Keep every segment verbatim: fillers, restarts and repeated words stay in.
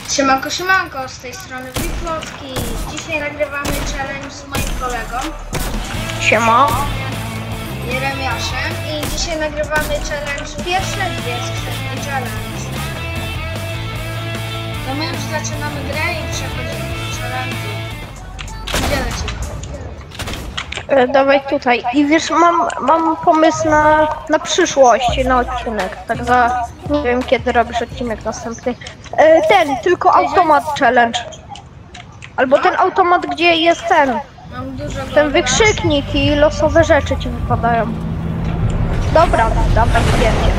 Siemanko, siemanko, z tej strony Wikłowski. Dzisiaj nagrywamy challenge z moim kolegą Siema. Jeremiaszem i dzisiaj nagrywamy challenge pierwsze dwie skrzynki challenge. To my już zaczynamy grę i przechodzimy do challenge. Gdzie lecimy? E, dawaj tutaj. I wiesz, mam, mam pomysł na, na przyszłość, na odcinek. Tak za, nie wiem kiedy robisz odcinek następny. E, ten, tylko automat challenge. Albo ten automat, gdzie jest ten, Mam dużo ten wykrzyknik i losowe rzeczy ci wypadają. Dobra, dawaj, wiecie.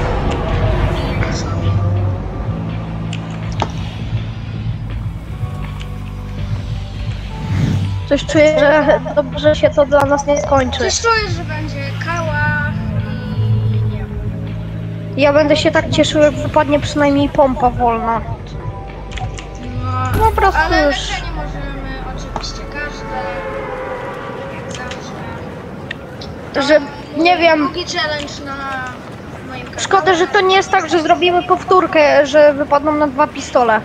Coś czuję, że dobrze się to dla nas nie skończy. Coś czuję, że będzie kałach i nie wiem. Ja będę się tak cieszył, jak wypadnie przynajmniej pompa wolna. No, Po prostu ale już. leczenie możemy oczywiście każde, jak zawsze. Że nie wiem. Drugi challenge na moim kanale. Szkoda, że to nie jest tak, że zrobimy powtórkę, że wypadną na dwa pistole.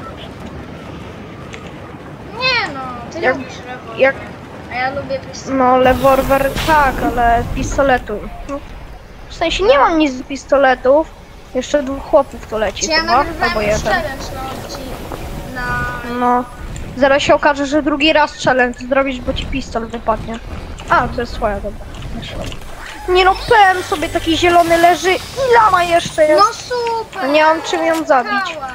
Nie no, ty Jak- lubisz rewolwer, Jak, a ja lubię pistolet. no, rewolwer tak, ale pistoletu. No, w sensie nie mam nic z pistoletów. Jeszcze dwóch chłopów to leci Czy ja chyba, nagrywałem albo już jeden. challenge na odcinek, na... No, zaraz się okaże, że drugi raz challenge zrobisz, bo ci pistol wypadnie. A, to jest twoja, dobra. Nie no, P M sobie taki zielony leży i lama jeszcze jest. No super! Nie mam czym ją zabić. Kała.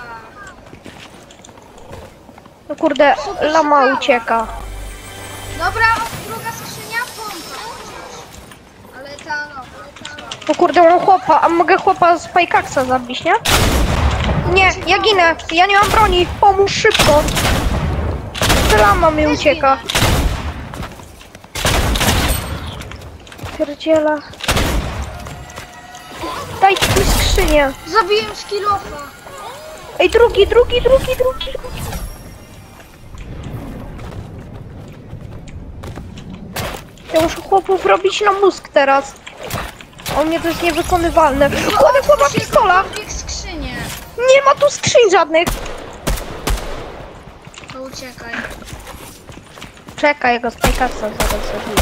No kurde, Super, lama super. ucieka. Dobra, druga skrzynia, pompa chociaż. Ale ta nowa, ta nowa. O kurde, mam chłopa, a mogę chłopa z Pajkaksa zabić, nie? Nie, ja ginę, ja nie mam broni, pomóż szybko. Jeszcze lama mi Też ucieka. ginę. Pierdziela. Dajcie mi skrzynię. Zabiłem skillofa. Ej, drugi, drugi, drugi, drugi, drugi. Ja muszę chłopów robić na mózg teraz. O mnie to jest niewykonywalne. Kurde, chłopa pistola. Bieg skrzynię. Nie ma tu skrzyń żadnych. To uciekaj. Czekaj, go z Pajkaksa zaraz zabiję.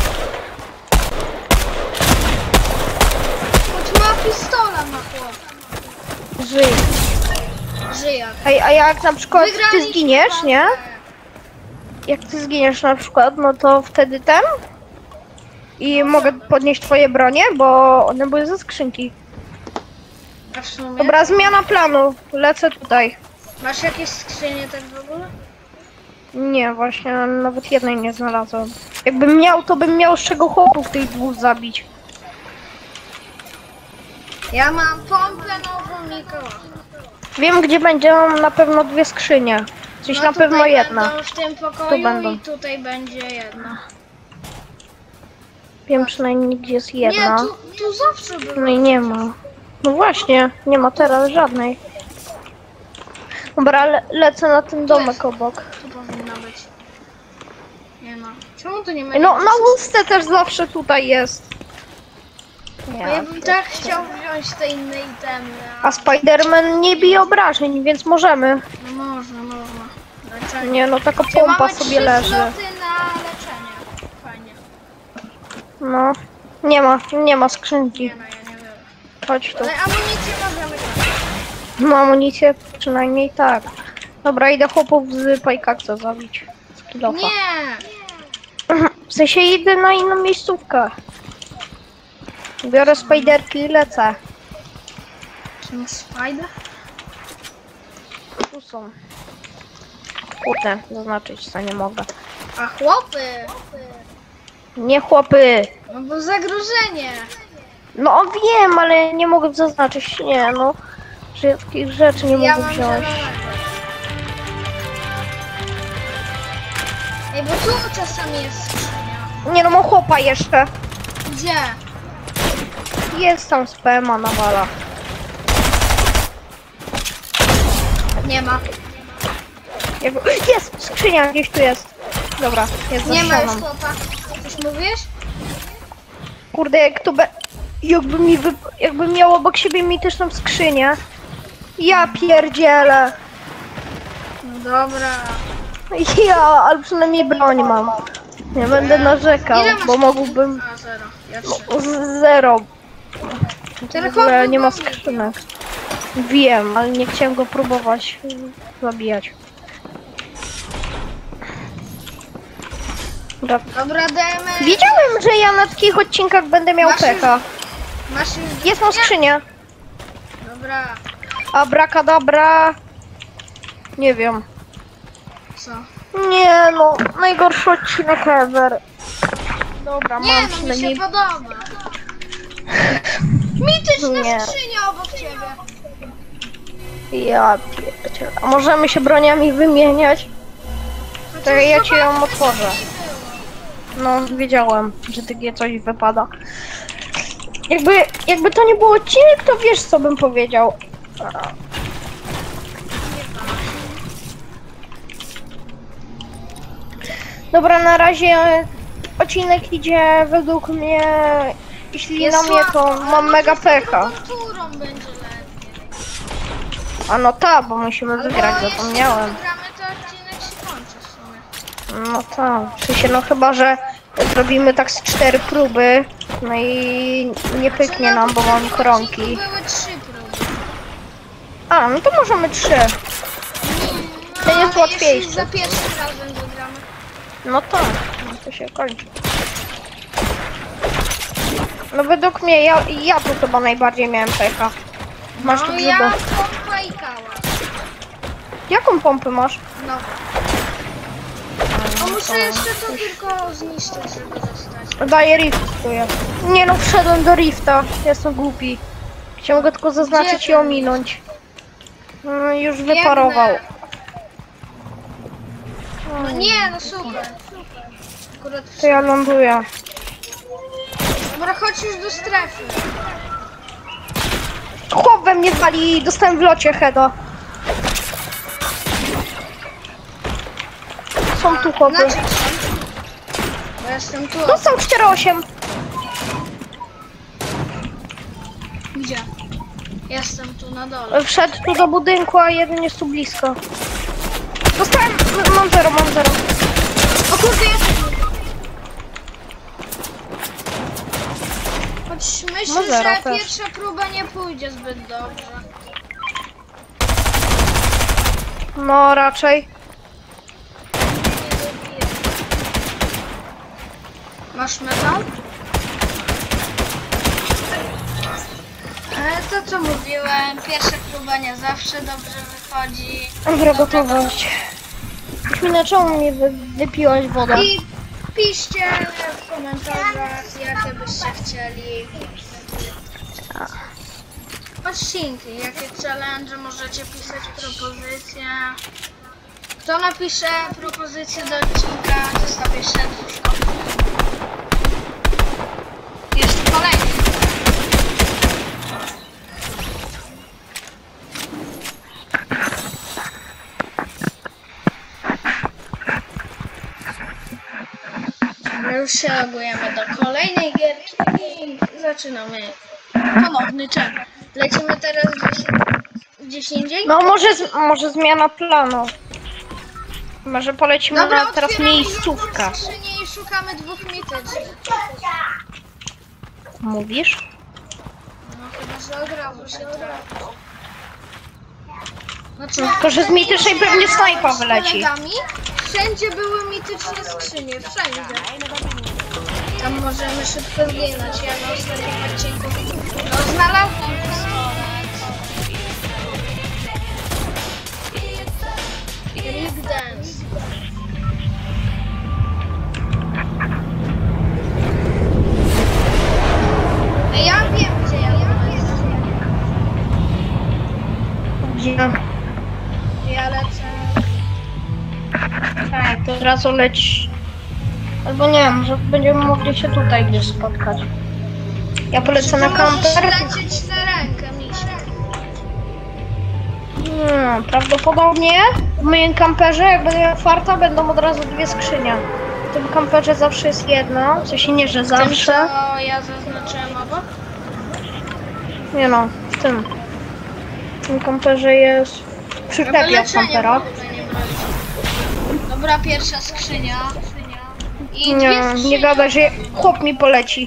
Choć ma pistola ma chłop. Żyj. Żyje. Ej, a jak na przykład ty Wygraliśmy zginiesz, walkę. nie? Jak ty zginiesz na przykład, no to wtedy ten? I mogę podnieść twoje bronie, bo one były ze skrzynki. A w sumie? Dobra, zmiana planu. Lecę tutaj. Masz jakieś skrzynie tak w ogóle? Nie, właśnie nawet jednej nie znalazłem. Jakbym miał, to bym miał z czego chłopów tych dwóch zabić. Ja mam pompę nową i koła. Wiem, gdzie będą na pewno dwie skrzynie. Gdzieś No na tutaj pewno jedna. będą w tym pokoju będą. i tutaj będzie jedna. Wiem przynajmniej, gdzie jest jedna. Nie, tu, tu zawsze było. No i nie ma. No właśnie, nie ma teraz żadnej. Dobra, le lecę na ten domek obok. Tu powinna być. Nie ma. Czemu tu nie ma? No, na łusce też zawsze tutaj jest. Bo Nie. ja bym tak chciał wziąć te inne itemy. A Spiderman nie bije obrażeń, więc możemy. No można, można. Leczenie. Nie no, taka Gdzie pompa mamy sobie trzy leży. sloty na leczenie. Fajnie. No. Nie ma, nie ma skrzynki. Nie no, ja nie wiem. Chodź tu. Ale amunicję możemy grać. No amunicję przynajmniej tak. Dobra, idę chłopów z Pajkaksa zabić. Z kilofa. Nie! W sensie idę na inną miejscówkę. Biorę spajderki i lecę. Czym spider? Tu są. Kurde, zaznaczyć co nie mogę. A chłopy! Nie chłopy! No bo zagrożenie! No wiem, ale nie mogę zaznaczyć. Nie no. Wszystkich rzeczy nie Ja mogę mam wziąć. zielonego. Ej, bo tu czasami jest skrzynia. Nie no, mam chłopa jeszcze. Gdzie? Jest tam z P M a nawala. Nie ma. Jak... Jest! Skrzynia gdzieś tu jest. Dobra, jest za Nie ma już ścianą. chłopa. Coś mówisz? Kurde, jak to be... Jakby mi wy... Jakby miał obok siebie mityczną skrzynię. Ja pierdzielę. No dobra. Ja, ale przynajmniej broń mam. Nie będę narzekał, Ile masz bo punktów? mógłbym... A, zero. Ja trzy. Z zero. Ten W ogóle chłop nie ma był głupi. skrzynek. Wiem, ale nie chciałem go próbować zabijać. Dobra. Dobra, dajemy. Wiedziałem, że ja na takich odcinkach będę miał Masz już- pecha. Masz już... Jest mam skrzynię. Dobra. Abracadabra. Nie wiem. Co? Nie no, najgorszy odcinek ever. Dobra, Nie, mam no mi przynajmniej... się podoba. Mityczna Nie. skrzynia obok ciebie. Ja pierdzielę. A możemy się broniami wymieniać? To ja ci ją otworzę. No, wiedziałem, że takie coś wypada. Jakby, jakby to nie był odcinek, to wiesz co bym powiedział. Dobra, na razie odcinek idzie według mnie, jeśli na mnie to mam mega pecha. Którą będzie lepiej. A no tak, bo musimy Albo wygrać, jeśli zapomniałem. wygramy, to odcinek się kończy w sumie. No tak, w sensie no chyba, że zrobimy tak z cztery próby, no i nie pyknie Czy na nam, bo mam poprzednim koronki. odcinku były trzy próby. A, no to możemy trzy. No, Ten jest ale łatwiejszy. jeśli za pierwszym razem wygramy. No tak, no to się kończy. No według mnie, ja, ja tu chyba najbardziej miałem pecha. Masz tu No grzyby. ja pompa i kała. Jaką pompę masz? No. No muszę jeszcze to tylko zniszczyć, żeby dostać. Daję rift tu jest. Nie no, wszedłem do rifta. Jestem głupi. Chciałem go tylko zaznaczyć Gdzie i ty? ominąć. No, już wyparował. No nie, no super. Akurat... To ja ląduję. Dobra, chodź już do strefy. Chłop we mnie wali i dostałem w locie heada. Są tu chłopy. Znaczy są. Bo jestem tu. Dostał cztery osiem. Gdzie? Jestem tu na dole. Wszedł tu do budynku, a jeden jest tu blisko. Dostałem, mam zero, mam zero. O kurde, jest. Choć myślę, No zero że też. pierwsza próba nie pójdzie zbyt dobrze. No raczej. Nie dobiję. Masz metal? Ale to co mówiłem, pierwsza próba nie zawsze dobrze wychodzi. Dobra, gotowość. Chwilę, czemu mnie wy, wypiłaś wodę? I piszcie w komentarzach, jakie byście chcieli odcinki, jakie challenge możecie pisać, propozycje. Kto napisze propozycję do odcinka, zostawię serduszko. Jest kolejny. My już się logujemy do kolejnej gierki i zaczynamy ponowny challenge. Lecimy teraz gdzieś, gdzieś indziej? No może, z- może zmiana planu. Może polecimy Dobra, na teraz otwieramy miejscówkę. jedną skrzynię i szukamy dwóch mitycznych. Mówisz? No chyba, że od razu się trafi. Znaczy, Tylko, że z mitycznej pewnie snajpa wyleci. Z kolegami wszędzie były mityczne skrzynie, wszędzie. Tam możemy szybko zginąć. Ja na ostatnim odcinku no, znalazłam pistolet. Rick Dance. Ej, ja wiem, gdzie ja jestem. Gdzie? Ja lecę. Tak, to od razu leć. Albo nie, może będziemy mogli się tutaj gdzieś spotkać. Ja polecę na Możesz kamper. lecieć na rękę, misia. Hmm, prawdopodobnie w moim kamperze, jak będę miał farta, będą od razu dwie skrzynie. W tym kamperze zawsze jest jedna, w sensie nie, że Tym, zawsze. co ja zaznaczyłem obok? Nie no, w tym. W tym kamperze jest przyczepia w Leczenie kampera. w ogóle nie broni. Dobra, pierwsza skrzynia. I Nie, dwie skrzynie. nie gada, że chłop mi poleci.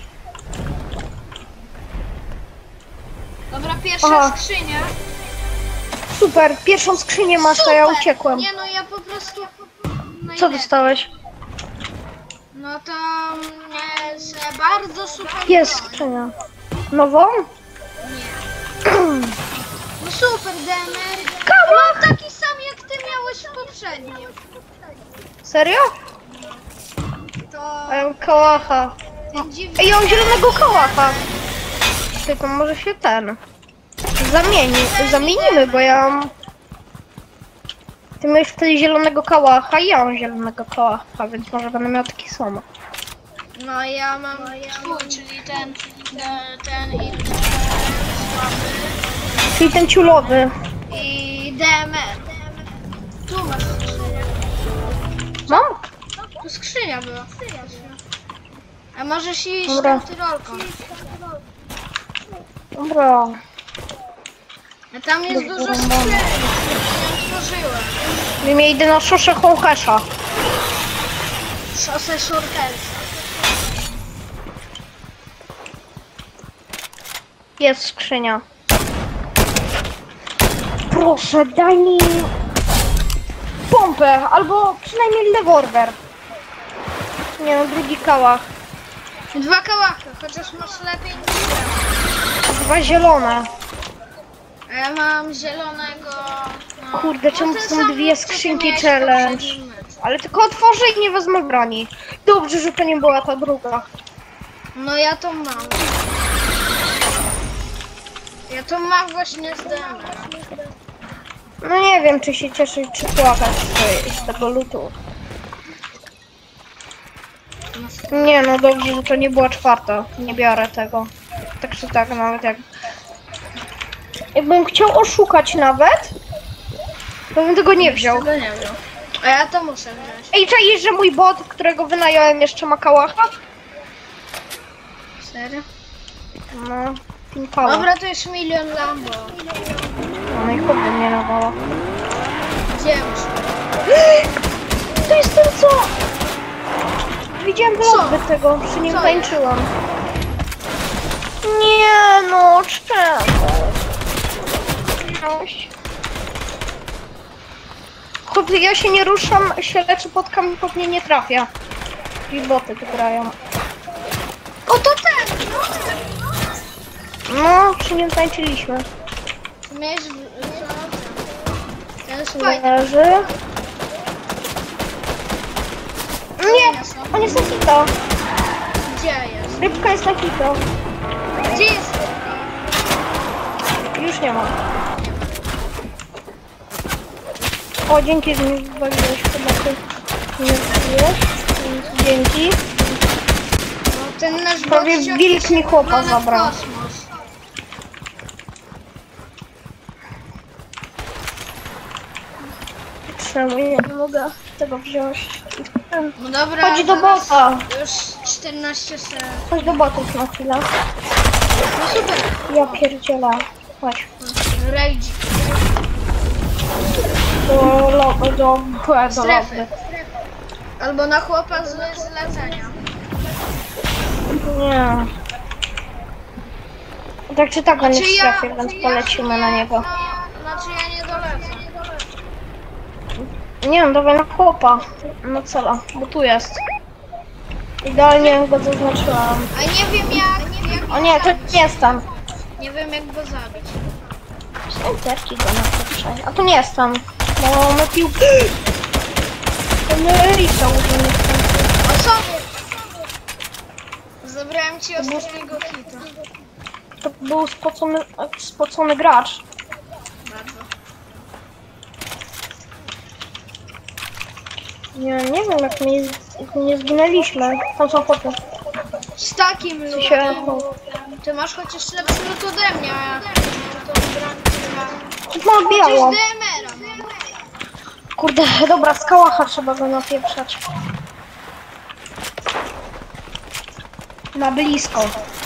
Dobra, pierwsza Aha. skrzynia. Super, pierwszą skrzynię masz, a ja Super. uciekłem. Nie no, ja po prostu... Co najlepiej. dostałeś? No to jest bardzo super. Jest broń. skrzynia. Nową? Nie. No super, Demer. Kawa! Mam taki sam jak ty miałeś w poprzednim. Serio? To A ja mam kałacha. ten dziwny... Ej, ja mam zielonego kałacha. Ty, to może się ten... Zamieni, zamienimy, bo ja mam... Ty miałeś wtedy zielonego kałacha i ja mam zielonego kałacha, więc może będę miał taki sam. No ja mam twój, czyli ten, ten, ten i ten słaby. Czyli ten ciulowy. I D M R. Tu masz skrzynię. Mam? Tu skrzynia była. A możesz iść Dobra. tą tyrolką. Dobra. A tam jest Dobra, dużo mam. skrzyni. Nie otworzyłem. Ja idę na szoszę Hołkesza. Szosę Shortersa. Jest skrzynia. Proszę, daj mi pompę, albo przynajmniej rewolwer. Nie no, drugi kałach. Dwa kałachy, chociaż masz lepiej niż ja. Dwa zielone. A ja mam zielonego... No, Kurde, czemu ten to są sam dwie luk, co ty skrzynki miałeś w challenge? poprzednim meczu. Ale tylko otworzę i nie wezmę broni. Dobrze, że to nie była ta druga. No ja to mam. Ja to mam właśnie z D M R. No nie wiem, czy się cieszyć, czy płakać z, z tego lutu. Nie no, dobrze, że to nie była czwarta. Nie biorę tego. Także tak, nawet jak... Jakbym chciał oszukać nawet, to bym tego nie wziął. Tego nie wiem. A ja to muszę wziąć. Ej, czaisz, że mój bot, którego wynająłem, jeszcze ma kałacha? Serio? No, ten kałach. Dobra, to jest milion Lambo. No i chłopie mnie nawala. Gdzie muszę? To jest ten co? Widziałem Co? vlog tego, przy nim Co tańczyłam. Nie no, czemu? Chłopie, ja się nie ruszam, się leczę pod kamień, pod mnie nie trafia. I boty tu grają. O, to ten! No, No, przy nim tańczyliśmy. Ty miałeś... w- co? Ten jest fajny. Leży. Nie, on jest na hito. Gdzie jest? Rybka jest na hito. Gdzie jest? Już nie ma. O, dzięki, że mi wywaliłeś chyba ty. Nie wywaliłeś. Więc dzięki. No, ten nasz Prawie gościu wilk jakiś mi chłopa plany w zabrał. kosmos. Czemu ja nie mogę tego wziąć? No dobra, Chodź do zaraz bota. Już czternaście sekund. Chodź do botów na chwilę. No super. Ja pierdzielę. Chodź. Rajdzi. Do lobby, do... do Strefy. lobby. Albo na chłopa z zlecenia. Nie. Tak czy tak on jest w Znaczy ja- strefie, więc ja polecimy nie- na niego. No, znaczy ja nie dolecę. Nie wiem, dawaj na chłopa. Na cela, bo tu jest. Idealnie go zaznaczyłam. A nie wiem jak, jak O go nie, to zabić. nie jest tam. Nie wiem jak go zabić. Snajperki go na pierwszej. A tu nie jest tam. Bo my pił... To my Erika użyjemy w końcu. O co? Zabrałem ci ostatniego hita. To był spocony, spocony gracz. Bardzo. Nie, nie wiem jak my jak my nie zginęliśmy. Tam są chłopy. Z takim Co się... lutem. Ty masz chociaż lepszy lód ode mnie, a ja to broń, która... Ma biało. Chociaż D M R-a mam. Kurde, dobra, z kałacha trzeba go napieprzać. Na blisko.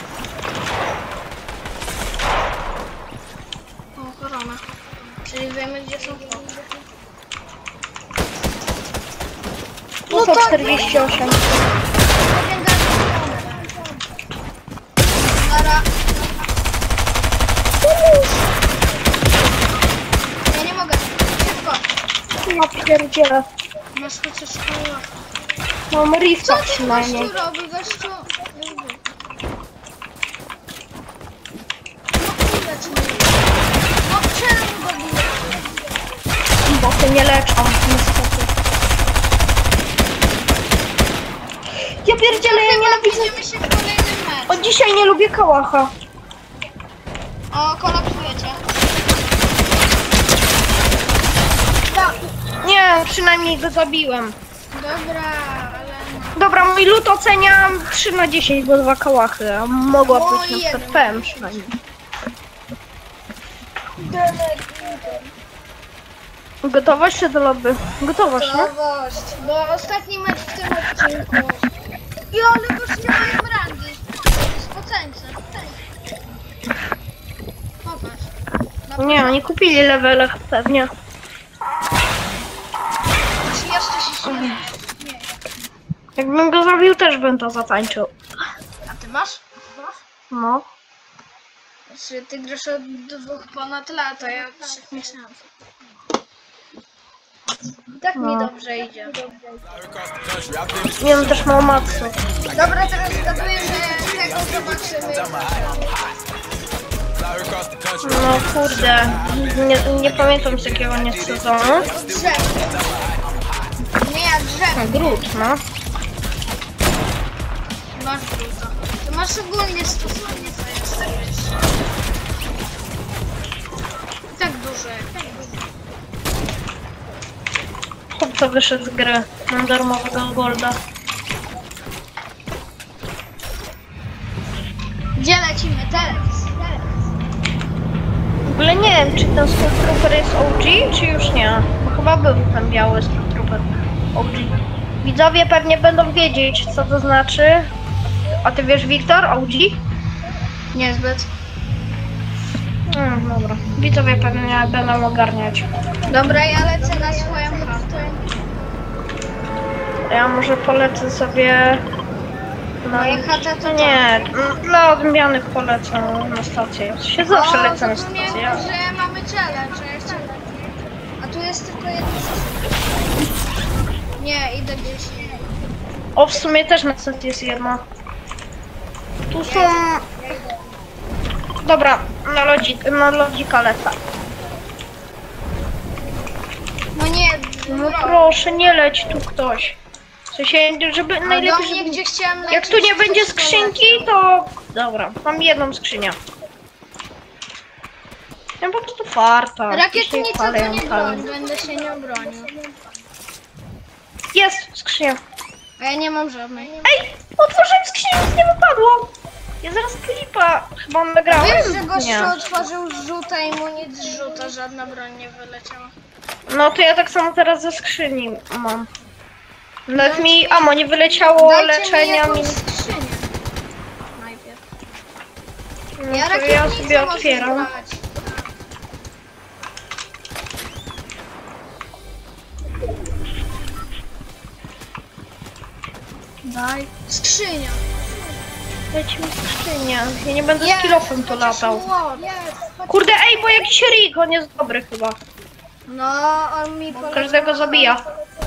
O, korona. Czyli wiemy gdzie są chłopy. Tu No są tak. czterdzieści osiem. Dobra. Ja nie mogę. Szybko. Ja pierdzielę. Masz chociaż koło. Mam Co rifta ty przynajmniej. gościu robi? Gościu... No czemu go bijesz? Bo się nie leczą, niestety. Ja pierdzielę, ja nienawidzę. Widzimy się w kolejnym meczu. Od dzisiaj nie lubię kałacha. O, kolapsujecie. Nie, przynajmniej go zabiłem. Dobra, ale... Dobra, mój lód oceniam trzy na dziesięć, bo dwa kałachy. A mogła O, być na jeden. przykład P M przynajmniej. Gotowość czy do lobby? Gotowość, no? Gotowość, bo ostatni mecz w tym odcinku. I ale goście mają rangi. Spoceńce. Popatrz. Nie, oni kupili levele pewnie. Czy jeszcze się śmieje? Jakbym go zrobił, też bym to zatańczył. A ty masz? No. Czy ty grasz od dwóch ponad lat, a ja od trzech miesięcy. I tak mi No. dobrze idzie. Nie wiem, też mam matsu. Dobra, teraz zgaduję, że tego zobaczymy. No kurde, nie, nie pamiętam z jakiego nie sezonu. Drzew. Nie, ja drzew. A, Grut, no. Masz druta. Ty masz ogólnie stosownie co jest wiesz. Tak dużo jak tak dużo. Chłopca wyszedł z gry. Mam darmowego golda. Gdzie lecimy teraz? W ogóle nie wiem, czy ten Stormtrooper jest O G, czy już nie. Bo chyba był ten biały Stormtrooper O G. Widzowie pewnie będą wiedzieć, co to znaczy. A ty wiesz, Wiktor, O G? Niezbyt. Mm, dobra. Widzowie pewnie będą ogarniać. Dobra, ja lecę na swoją chatę. Ja może polecę sobie... Na... Moja chata to No nie, dla odmiany polecę na stację. Się zawsze O, lecę na zapomniałem, stację. że mamy challenge, że ja chcę... A tu jest tylko jedna zasada. Nie, idę gdzieś. O, w sumie też na stację jest jedna. Tu są... Dobra, na lodzik, na lodzika lecę. No nie, No proszę, nie leć tu ktoś. W sensie, żeby A do najlepiej, mnie, żeby... gdzie chciałam lecieć, Jak tu nie to będzie się skrzynki, to... Dobra, mam jedną skrzynię. Ja po prostu farta. Rakietnica to Palę, nie palę. broń, będę się nie bronił. Jest skrzynia. A ja nie mam żadnej. Ej, otworzyłem skrzynię, nic nie wypadło. Ja zaraz klipa chyba nagrałem. Wiesz, że gościu Nie. otworzył zrzuta i mu nic z rzuta, żadna broń nie wyleciała. No to ja tak samo teraz ze skrzyni mam. Nawet mi amo nie wyleciało, Dajcie leczenia mi mi... jakąś skrzynię. Najpierw. No Ja to ja rakietnicę sobie mogę otwieram. brać. Daj. Skrzynia. Dajcie mi skrzynię. Ja nie będę Jest, z kilofem tu chociaż latał. młot. Jest. Kurde, ej, bo jakiś Rick, on jest dobry chyba. No, on mi poleciał. Każdego zabija.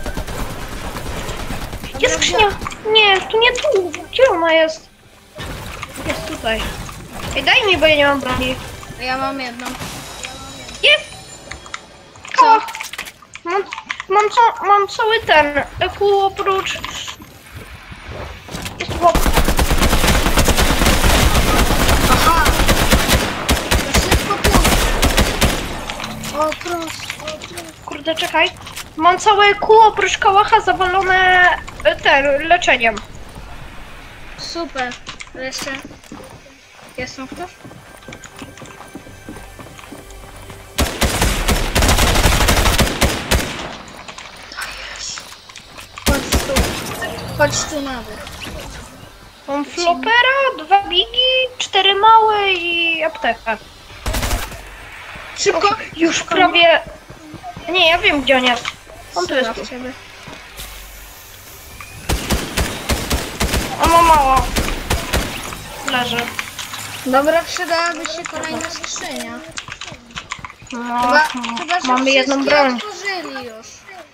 Jest skrzynia. Nie, tu nie tu. Gdzie ona jest? Jest tutaj. Ej, daj mi, bo ja nie mam broni. Ja mam jedną. Jest! Co? O! Mam, mam, ca mam cały ten eku oprócz... Jest chłop. Aha! To szybko płynie. O, proszę. Kurde, czekaj. Mam całe eku oprócz kałacha zawalone e, ten, leczeniem. Super. Jeszcze. Jest tu ktoś? Chodź tu. Chodź tu nawet. Mam flopera, dwa bigi, cztery małe i aptekę. Szybko. Już prawie... Nie, ja wiem gdzie on jest. On tu jest. Ciebie. mało. Leży. Dobra, przydałaby się kolejna skrzynia. No, Chyba, chyba że mamy jedną wszystkie broń. otworzyli już.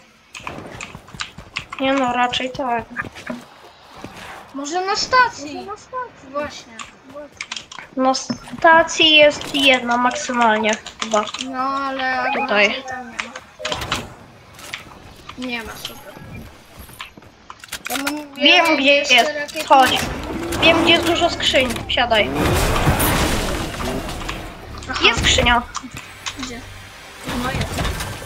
Nie no, raczej tak. Może na stacji. Właśnie. Na stacji jest jedna maksymalnie chyba. No, ale Tutaj. raczej tam nie ma. Nie ma, super. Ja mam, ja Wiem mam gdzie jeszcze jest. rakietnicę. Chodź. Wiem gdzie jest dużo skrzyń. Siadaj. Aha, Jest skrzynia. gdzie? No jest.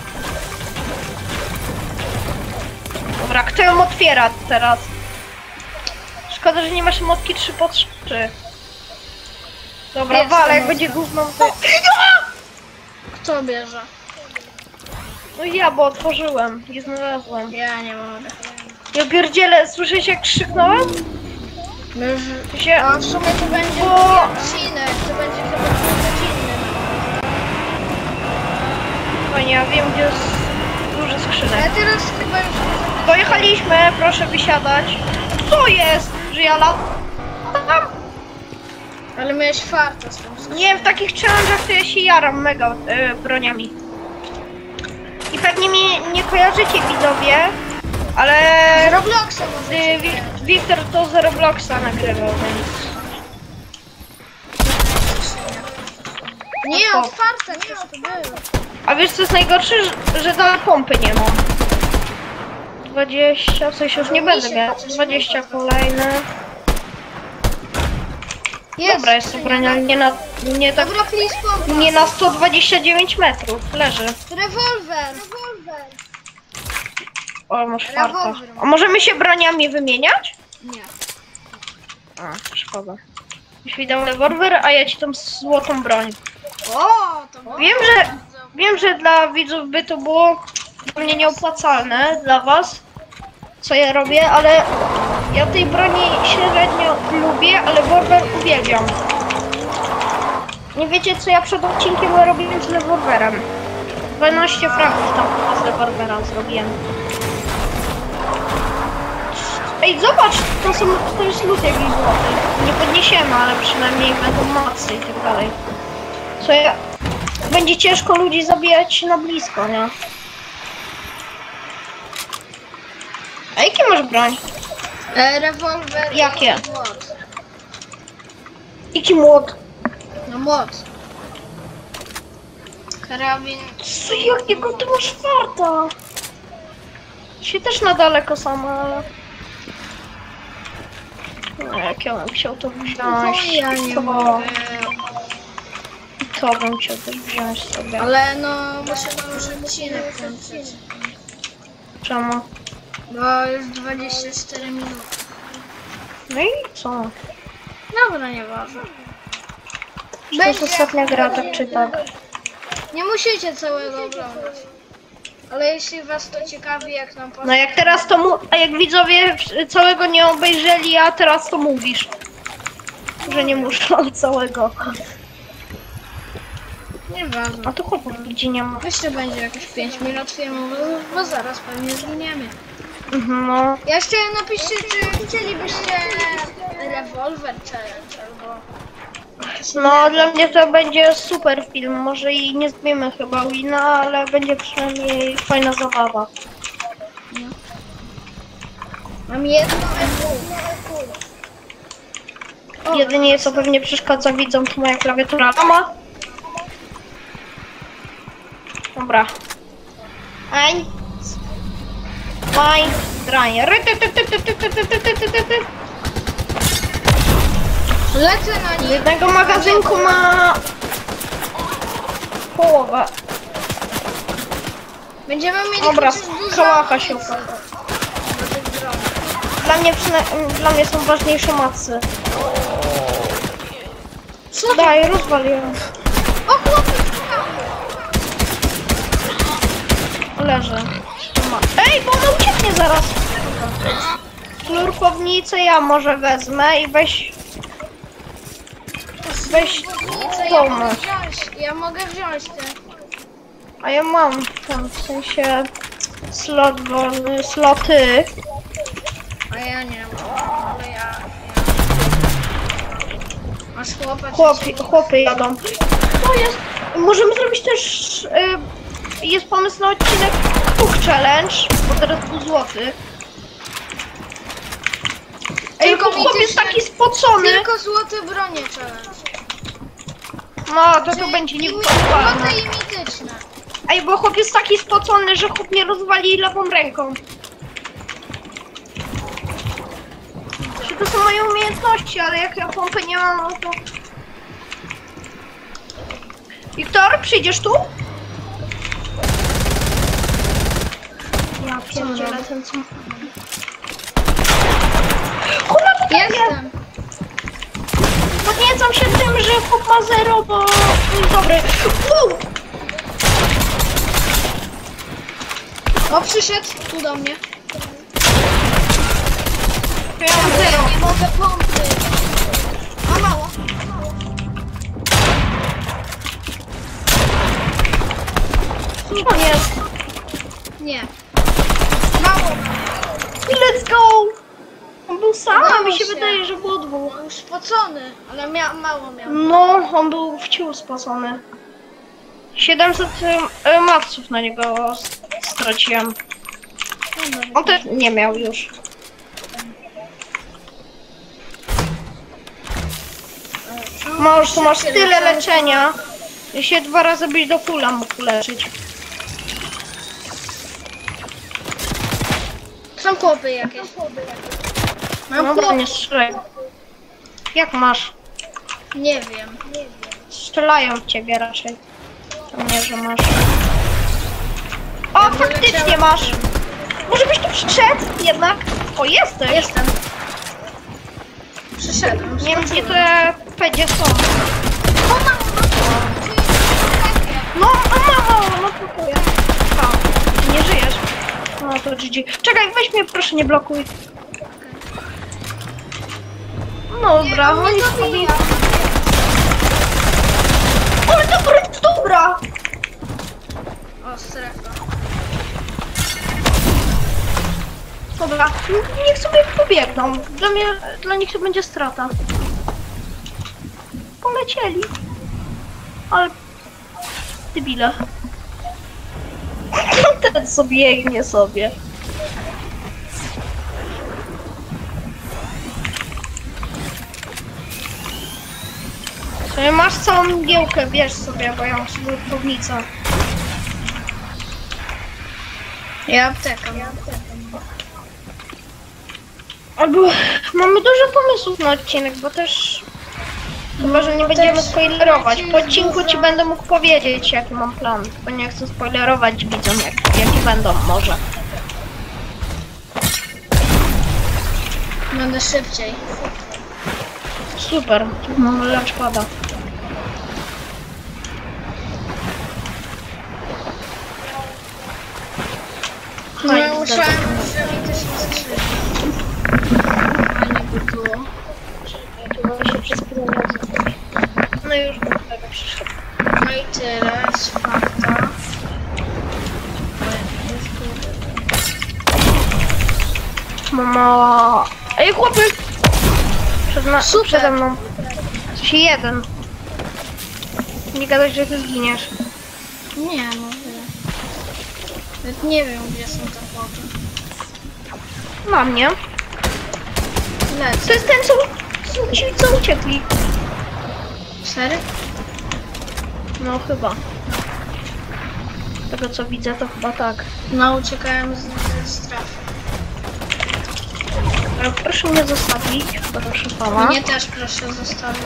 Dobra, kto ją otwiera teraz? Szkoda, że nie masz motki trzy po trzy. Dobra, Jest wale, jak motka. będzie gówno to... Kto bierze? No ja, bo otworzyłem i znalazłem. Ja nie mogę. Ja pierdzielę, słyszałeś jak krzyknąłem? My już... To się... A w sumie to będzie Bo- drugi odcinek, to będzie chyba godzinny. Fajnie, ja wiem gdzie jest duży Ale skrzynek. teraz chyba już... Dojechaliśmy, proszę wysiadać. Co jest? Że ja latam? Ale miałeś farta z tym skrzynią. Nie, w takich challenge'ach to ja się jaram mega e, broniami. I pewnie mnie nie kojarzycie widzowie, ale Z Robloxa może. y, Wi- Wiktor to z Robloxa nagrywał, więc... Nie, to- otwarte przecież to było. A wiesz co jest najgorsze? Że, że dalej pompy nie mam. dwadzieścia, coś już nie będę miał. dwadzieścia kolejne. Jest, Dobra, jest to broń, ale nie na, nie tak, Dobra, please pompa. nie na sto dwadzieścia dziewięć metrów. Leży. Rewolwer. Rewolwer. O, masz farta. Rewolwer. A możemy się broniami wymieniać? Nie. A, szkoda. Już mi dał rewolwer, a ja ci tą złotą broń. O, to Wiem, że wiem, że dla widzów by to było dla mnie nieopłacalne, dla was, co ja robię, ale ja tej broni średnio lubię, ale rewolwer uwielbiam. Nie wiecie, co ja przed odcinkiem robiłem z rewolwerem. dwanaście fragów tam chyba z rewolwera zrobiłem. Ej, zobacz, to, są, to jest lód jakiś złoty. Nie podniesiemy, ale przynajmniej będą macy i tak dalej. Co ja... Będzie ciężko ludzi zabijać na blisko, nie? A jakie masz broń? E, rewolwer. i Jakie? Młot. Jaki młot? No młot. Karabin. Co, jakiego ty masz farta? Się też na daleko sama, ale... No, jak ja bym chciał to wziąć, No, ja nie to, mogę. to bym chciał też wziąć sobie. Ale no, muszę już odcinek kończyć. Czemu? Bo już dwadzieścia cztery minuty. No i co? Dobra, nieważne. Czy to jest ostatnia gra, tak czy tak? Nie musicie całego oglądać. Ale jeśli was to ciekawi, jak nam No jak teraz to mu... A jak widzowie całego nie obejrzeli, a teraz to mówisz. Że nie muszą całego. Nieważne. A tu chłopów gdzie nie ma. Jeszcze będzie jakieś pięć minut filmu, bo, bo zaraz pewnie zginiemy. Mhm, no. Jeszcze napiszcie, czy chcielibyście rewolwer challenge albo... No dla mnie to będzie super film. Może i nie zmiemy chyba wina, ale będzie przynajmniej fajna zabawa. Mam jedno E W. Jedynie co pewnie przeszkadza widzom to moja klawiatura lama. Dobra. Ein. Zwei. Drei. Lecę na Z nich. jednego magazynku ma połowę. Będziemy mieli Dobra, chociaż dużo kałacha się amunicji upadła. do tych dronów. Dla mnie, przyna- dla mnie są ważniejsze macy. Co to? Daj, rozwaliłem. O chłopie! Leży. Ej, bo ona ucieknie zaraz. Flurkownicę ja może wezmę i weź... Weź Nic, ja mogę pomóż. wziąć. Ja mogę wziąć te. A ja mam tam w sensie slot wolny, sloty. A ja nie mam. Ale ja... ja. Masz chłopa? czy Chłopy, co? chłopy jadą. To jest. Możemy zrobić też. Y, jest pomysł na odcinek Cook Challenge, bo teraz był złoty. Ej, Tylko bo chłop jest mityczne- taki spocony. Tylko złote bronie challenge. No, to to Czyli będzie i- niewypłacalne. Złote i mityczne. Ej, bo chłop jest taki spocony, że chłop mnie rozwali lewą ręką. Czy to są moje umiejętności, ale jak ja pompy nie mam, no to... Wiktor, przyjdziesz tu? Ja pierdzielę ten co... Kurwa, tutaj jest! Jestem. Podniecam się tym, że chłop ma zero, bo... Dobry. Uu! O, przyszedł tu do mnie. Ja mam zero. Nie mogę pompy. A mało. Gdzie on jest? Nie. Mało. Let's go! On był sam, a Udało mi się się. wydaje, że było dwóch. Był spocony, ale mia mało miał. No, on był wciąż spasony. siedemset y, maców na niego s- straciłem. On też nie miał już. Masz, tu masz tyle leczenia, że się dwa razy byś do fulla mógł leczyć. Są chłopy jakieś. Mam No chłop. bo nie strzelaj. Jak masz? Nie wiem. Strzelają w ciebie raczej. To nie, że masz. O, faktycznie masz! Może byś tu przyszedł jednak? O, jesteś! Jestem. Przyszedłem. Nie wiem, gdzie te pedzie są. O, mało, mało. No, a mało, no kupuję. A, nie żyjesz. No to G G. Czekaj, weź mnie, proszę, nie blokuj. No dobra, Nie, on oni mnie sobie... zabija. Ale dobra, dobra! O, strefa. Dobra, niech sobie pobiegną. Dla mnie, dla nich to będzie strata. Polecieli. Ale... Debile. Ten sobie biegnie sobie. Sobie masz całą mgiełkę, bierz sobie, bo ja mam sobie podnicę. Ja apteka. Albo mamy dużo pomysłów na odcinek, bo też... Chyba, że nie Bo będziemy też spoilerować. Po jest odcinku dużo- ci będę mógł powiedzieć, jaki mam plan. Bo nie chcę spoilerować widzom, jak, jakie będą może. Będę szybciej. Super, mamy lunchpada. No ja Fajnie, musiałem, dobra. że mi też nie skrzyni. A nie by było. Chyba się przez chwilę nie. No już do tego przyszedł. No i tyle, z fakta. Mama... Ej, chłopy! Przed na... Super. Przede mną. Coś jeden. Nie gadać, że ty zginiesz. Nie, no tyle. Nawet nie wiem, gdzie są te chłopy. Na mnie. Lecę. To jest ten, co... co ci co uciekli. Serio? No chyba. Z tego co widzę, to chyba tak. No, uciekałem z, ze strefy. Ale proszę mnie zostawić, proszę pana. Mnie też proszę zostawić.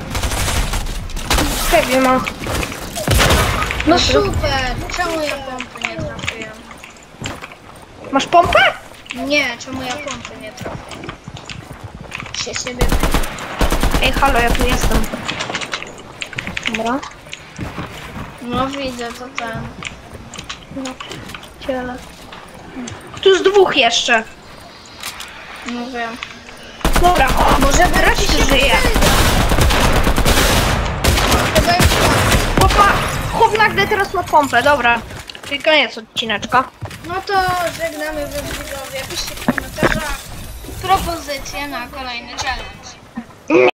Ciebie mam. No super! Czemu ja pompy nie trafiłem? Masz pompę? Nie, czemu ja pompy nie trafiłem? Się siebie... Ej, halo, ja tu jestem. Dobra. No widzę, to ten. No, ciele. Tu jest dwóch jeszcze. No wiem. Dobra. Może Raz się żyje. Chyba już mam. Chłop ma... Chłop nagle teraz ma pompę, dobra. Czyli koniec odcineczka. No to żegnamy was widzowie. Piszcie w komentarzach propozycje na kolejny challenge.